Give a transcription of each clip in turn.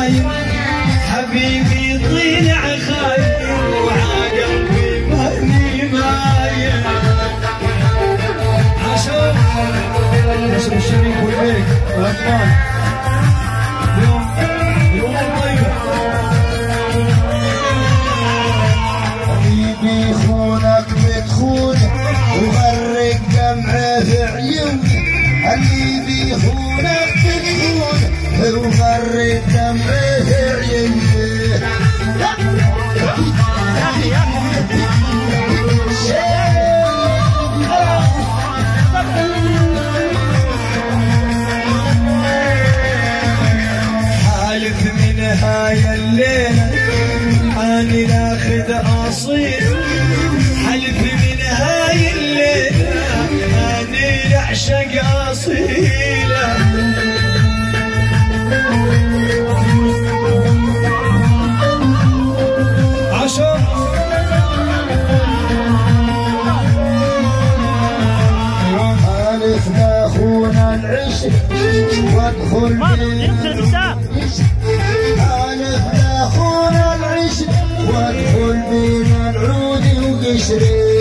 نايم حبيبي طلع خايم وعقلبي ماني مايم عاشور نشر الشريك والبيك والاطفال اليوم طيبه حبيبي خونك بتخونه وغرق دمعه في عيوني حبيبي خونك بتخونه وغرق دمعه في عيوني حالف من هاي الليلة أني لاخذ أصيل حلف من هاي الليلة أني أعشق أصيلة عشر حالف لاخونا العشق وادخل حالف لاخونا العشق وادخل بين العود وقشري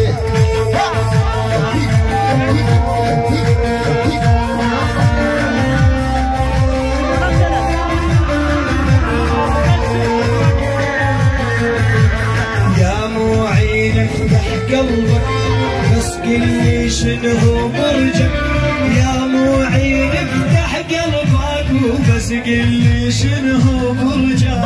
يا معين افتح قلبك بس قل لي شنو برجك يا معين افتح قلبك وبس قل لي شنو برجك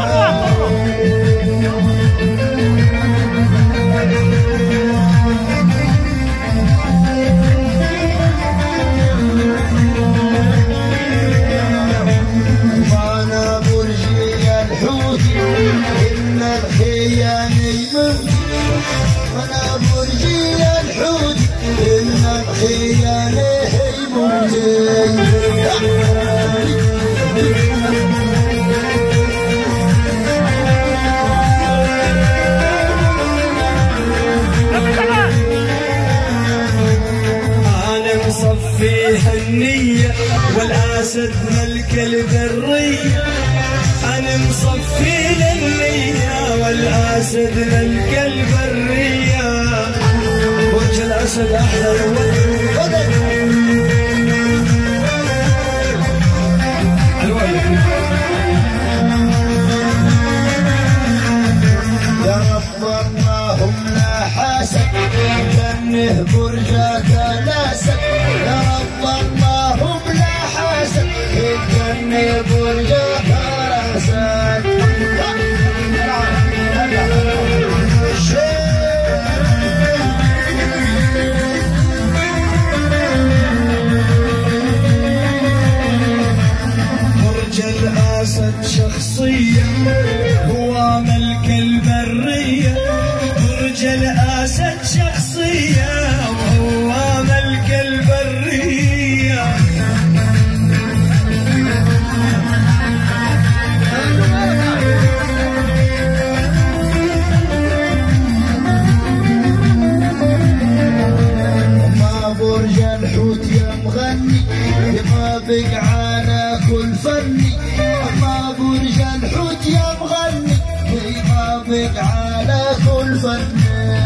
وانا برجي الحوت ان الخياني يموت وانا برجي الحوت ان الخياني يموت انا مصفيها النية والاسد ملك البرية انا مصفي النية والاسد ملك البرية برج الاسد احلى يا ولد يا رب اللهم لا حاسد كنه برجك ناسك يا رب اللهم لا حاسد كنه برجك ناسك برج الاسد شخصية هو ملك البرية برج الاسد شخصية وهو ملك البرية ما برج الحوت يا مغني يطابق على كل فني ما برج الحوت يا مغني يطابق على كل فني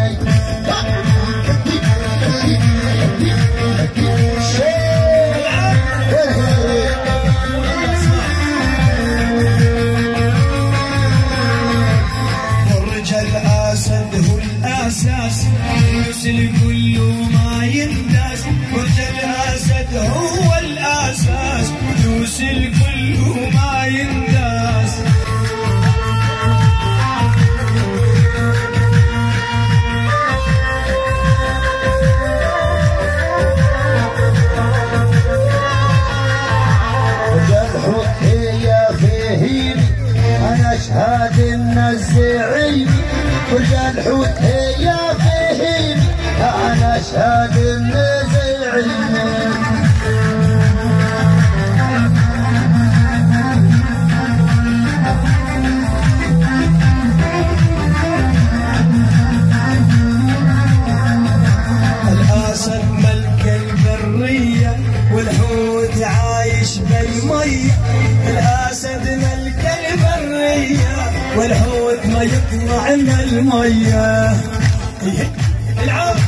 برج الاسد هو الاساس يرسل كل ما ينداس برج الاسد هو الاساس يرسل كل ما ينداس الحوت هي فهيمي انا اشهد ان الزعيم برج الحوت هي فهيمي انا اشهد ان الزعيم الاسد ملك البرية والحوت عايش بالمية الاسد ملك البرية والحوت ما يطلع من المية. العب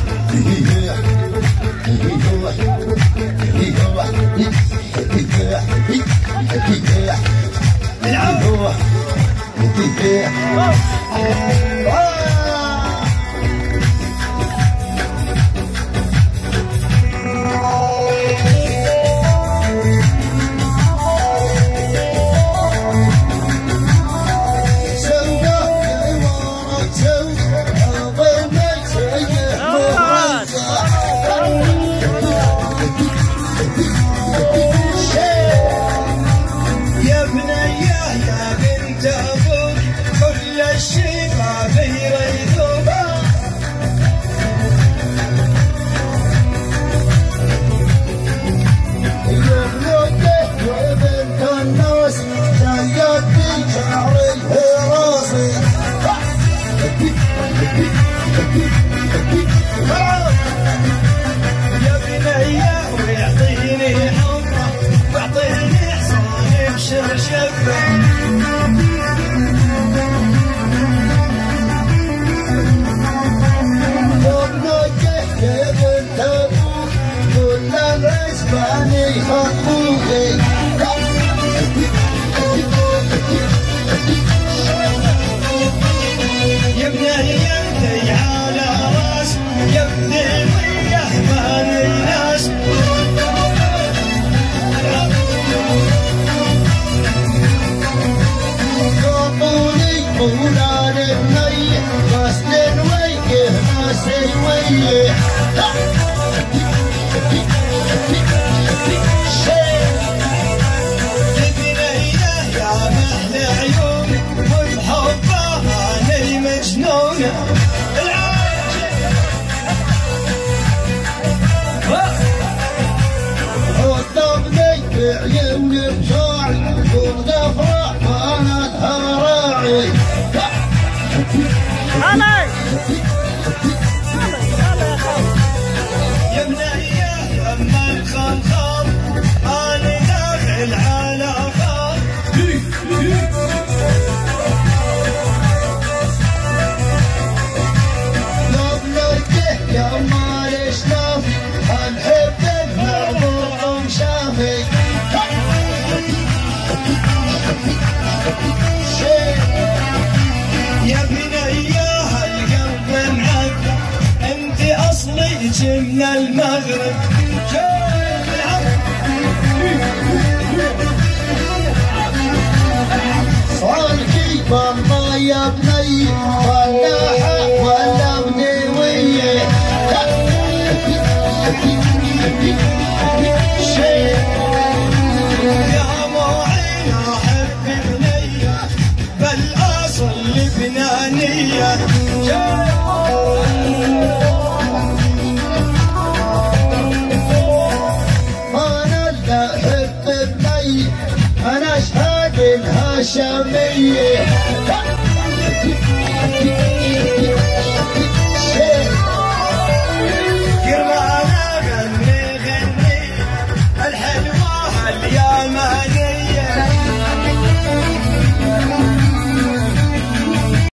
من المغرب صالحي والله يا بني فلاحة ولا بنيوية يا معين أحب بنية بالأصل لبنانية. أنا أشهد إنها شامية.